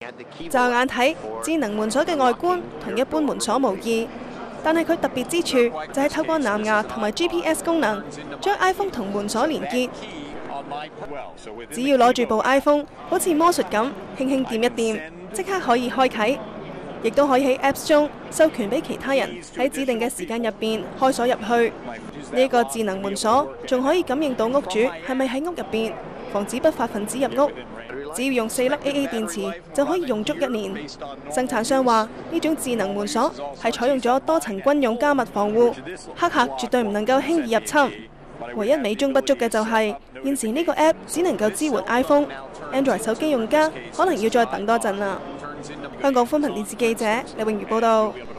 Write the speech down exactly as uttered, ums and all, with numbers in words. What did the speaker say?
驟眼睇，智能門鎖嘅外觀同一般門鎖無異，但係佢特別之處就係透過藍牙同埋 G P S 功能，將 iPhone 同門鎖連結。只要攞住部 iPhone， 好似魔術咁，輕輕掂一掂，即刻可以開啟，亦都可以喺 Apps 中授權俾其他人喺指定嘅時間入邊開鎖入去。呢、這個智能門鎖仲可以感應到屋主係咪喺屋入邊，防止不法分子入屋。只要用四粒 A A 電池就可以用足一年。生產商話呢種智能門鎖係採用咗多層軍用加密防護，黑客絕對唔能夠輕易入侵。唯一美中不足嘅就係、是、現時呢個 App 只能夠支援 iPhone，Android 手機用家可能要再等多陣啦。香港寬頻電視記者李詠如報道。